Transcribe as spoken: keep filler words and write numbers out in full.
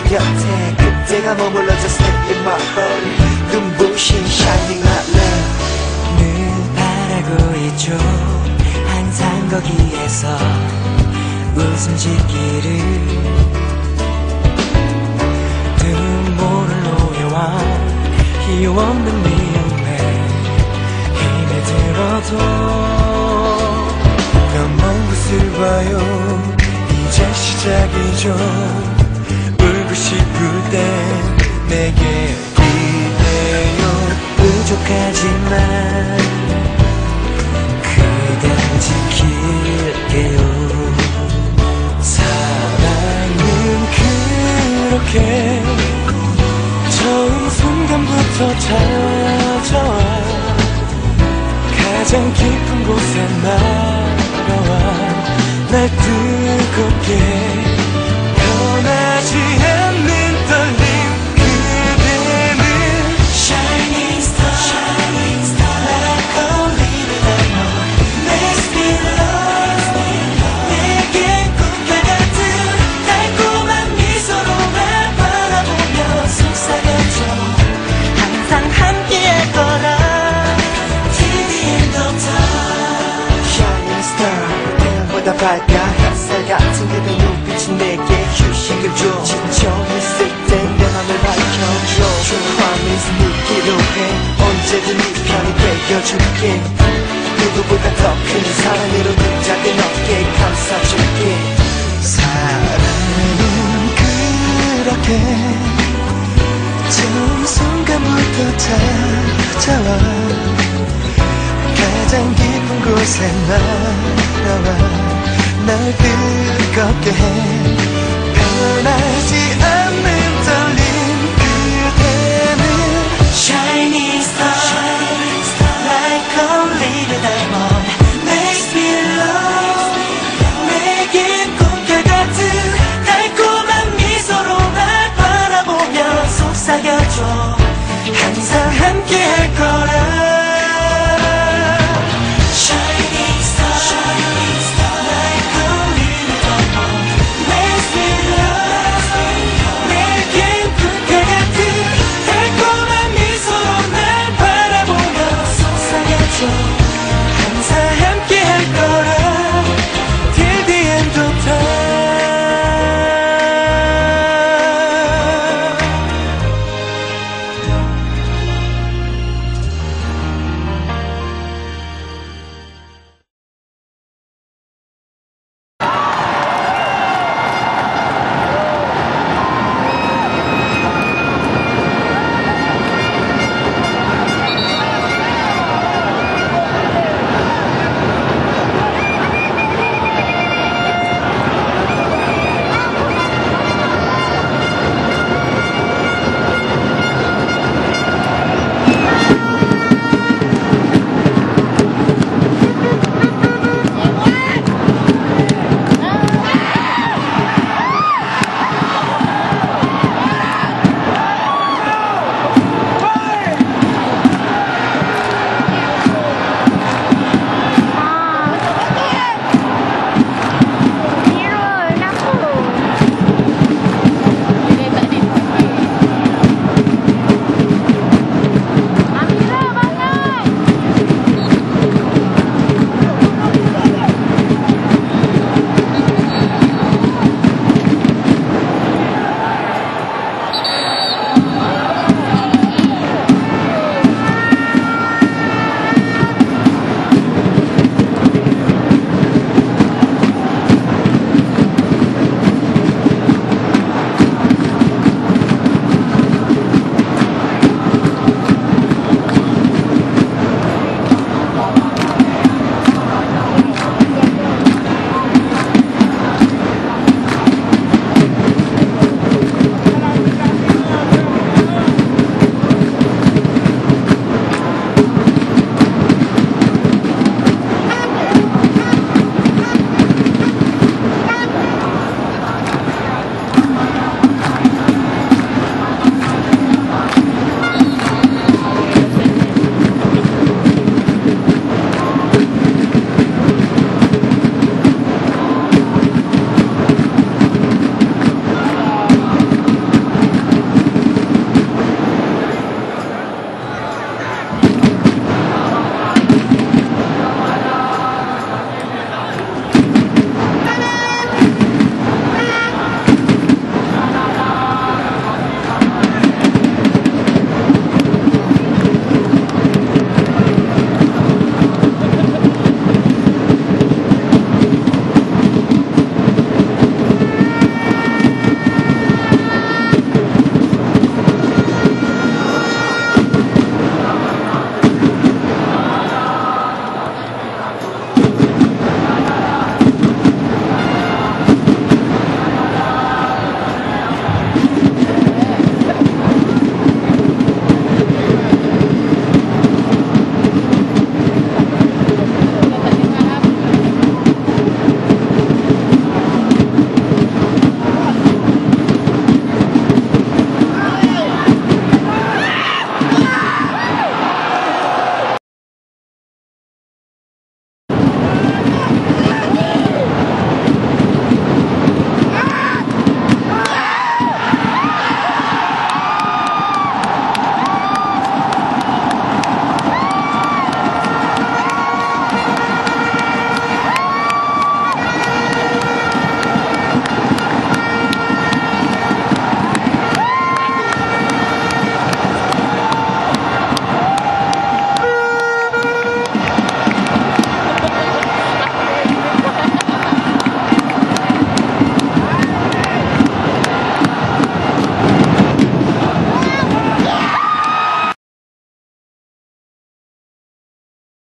곁에 그때가 머물러져 Step in my heart 눈부신 shining hot love 늘 바라고 있죠 항상 거기에서 웃음 짓기를 눈물을 놓여와 이유 없는 미움에 힘이 들어도 넌 먼 곳을 봐요 이제 시작이죠 울고 싶을 땐 내게 기대요 부족하지만 그댈 지킬게요 사랑은 그렇게 처음 순간부터 찾아와 가장 깊은 곳에 날아와 날 뜨겁게 변하지 않는 떨림 그대는 Shining star, shining star like only I know Makes me love 내게 꿈과 같은 달콤한 미소로만 바라보며 속삭여줘 항상 함께할 거라 Till the end of time Shining star 태양보다 밝아 햇살 같은 그대 눈빛이 내게 휴식을 줘 지쳐있을 땐 내 맘을 밝혀줘 Promise 묻기로 해 언제든 네 편이 되어줄게 누구보다 더 큰 사랑으로 네 작은 어깨에 감싸줄게 사랑은 그렇게 처음 순간부터 찾아와 가장 깊은 곳에 날아와 날 뜨겁게 해 변하지 않아